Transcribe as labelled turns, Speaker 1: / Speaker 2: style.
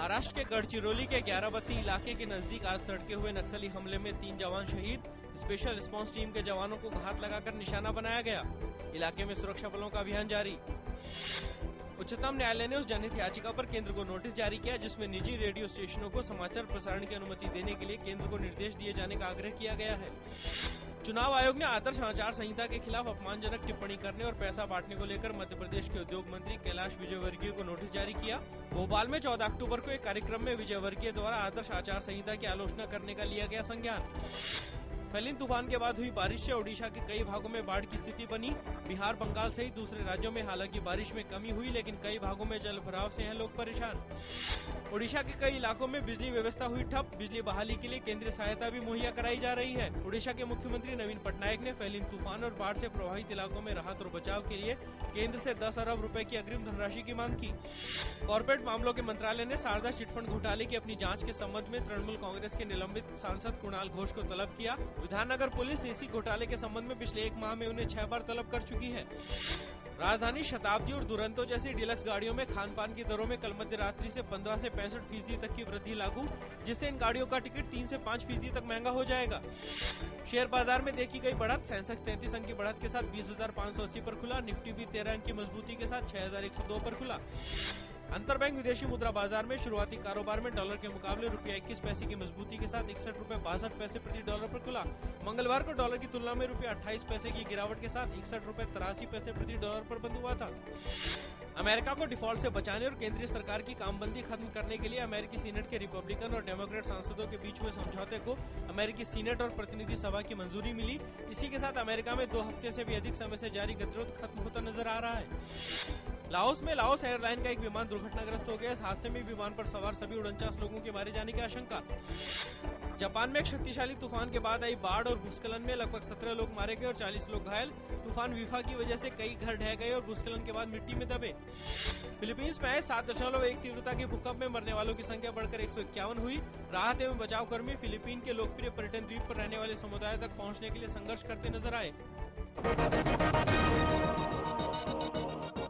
Speaker 1: महाराष्ट्र के गढ़चिरौली के 11बत्ती इलाके के नजदीक आज तड़के हुए नक्सली हमले में 3 जवान शहीद। स्पेशल रिस्पांस टीम के जवानों को घात लगाकर निशाना बनाया गया। इलाके में सुरक्षा बलों का अभियान जारी। उच्चतम न्यायालय ने उस जनहित याचिका पर केंद्र को नोटिस जारी किया जिसमें निजी रेडियो स्टेशनों को समाचार प्रसारण की अनुमति देने के लिए केंद्र को निर्देश दिए जाने का आग्रह किया गया है। चुनाव आयोग ने आदर्श आचार संहिता के खिलाफ अपमानजनक टिप्पणी करने और पैसा बांटने को लेकर मध्य प्रदेश के उद्योग मंत्री कैलाश विजयवर्गीय को नोटिस जारी किया। भोपाल में 14 अक्टूबर को एक कार्यक्रम में विजयवर्गीय द्वारा आदर्श आचार संहिता की आलोचना करने का लिया गया संज्ञान। फैलिन तूफान के बाद हुई बारिश से ओडिशा के कई भागों में बाढ़ की स्थिति बनी। बिहार, बंगाल सहित दूसरे राज्यों में हालांकि बारिश में कमी हुई, लेकिन कई भागों में जल भराव से हैं लोग परेशान। ओडिशा के कई इलाकों में बिजली व्यवस्था हुई ठप। बिजली बहाली के लिए केंद्रीय सहायता भी मुहैया कराई जा रही है। ओडिशा के मुख्यमंत्री नवीन पटनायक ने फैलिन तूफान और बाढ़ से प्रभावित इलाकों में राहत और बचाव के लिए केंद्र से 10 अरब रुपए की अग्रिम धनराशि की मांग की। कॉर्पोरेट मामलों के मंत्रालय ने शारदा चिटफंड घोटाले की अपनी जांच के संबंध में तृणमूल कांग्रेस के निलंबित सांसद कुणाल घोष को तलब किया। विधाननगर पुलिस इसी घोटाले के संबंध में पिछले 1 माह में उन्हें 6 बार तलब कर चुकी है। राजधानी, शताब्दी और दुरंतो जैसी डीलक्स गाड़ियों में खान-पान की दरों में कल मध्य रात्रि से 15 से 65% तक की वृद्धि लागू, जिससे इन गाड़ियों का टिकट 3 से 5% तक महंगा हो जाएगा। शेयर बाजार में देखी गई बढ़त। सेंसेक्स 33 अंक की बढ़त के साथ 20,580 पर खुला। निफ्टी भी 13 अंक की मजबूती के साथ 6,102 पर खुला। अंतरबैंक विदेशी मुद्रा बाजार में शुरुआती कारोबार में डॉलर के मुकाबले रुपया 21 पैसे की मजबूती के साथ 61 रुपए 62 पैसे प्रति डॉलर पर खुला। मंगलवार को डॉलर की तुलना में रुपया 28 पैसे की गिरावट के साथ 61 रुपए 83 पैसे प्रति डॉलर पर बंद हुआ था। अमेरिका को डिफॉल्ट से बचाने और केंद्रीय सरकार की कामबंदी खत्म करने के लिए अमेरिकी सीनेट के रिपब्लिकन और डेमोक्रेट सांसदों के बीच हुए समझौते को अमेरिकी सीनेट और प्रतिनिधि सभा की मंजूरी मिली। इसी के साथ अमेरिका में 2 हफ्ते से भी अधिक समय से जारी गतिरोध खत्म होता नजर आ रहा है। लाओस में लाओस एयरलाइन का एक विमान दुर्घटनाग्रस्त हो गया। इस हादसे में विमान पर सवार सभी 49 लोगों के मारे जाने की आशंका। जापान में एक शक्तिशाली तूफान के बाद आई बाढ़ और भूस्खलन में लगभग 17 लोग मारे गए और 40 लोग घायल। तूफान विफा की वजह से कई घर ढह गए और भूस्खलन के बाद मिट्टी में दबे। फिलीपींस में आए 7.1 तीव्रता के भूकंप में मरने वालों की संख्या बढ़कर 151 हुई। राहत एवं बचाव कर्मी फिलीपीन के लोकप्रिय पर्यटन द्वीप पर रहने वाले समुदाय तक पहुंचने के लिए संघर्ष करते नजर आए।